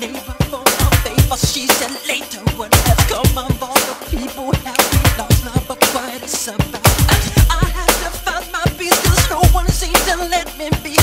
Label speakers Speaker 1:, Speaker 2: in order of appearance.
Speaker 1: neighbor for a favor. She said later what has come of all the people have we lost love, but what it's about. I had to find my peace 'cause no one seemed to let me be.